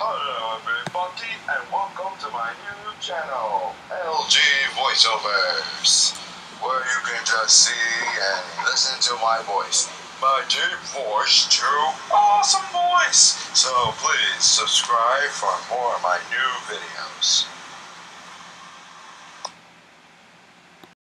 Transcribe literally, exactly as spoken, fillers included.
Hello everybody and welcome to my new channel, L G Voiceovers, where you can just see and listen to my voice, my deep voice, true awesome voice. So please subscribe for more of my new videos.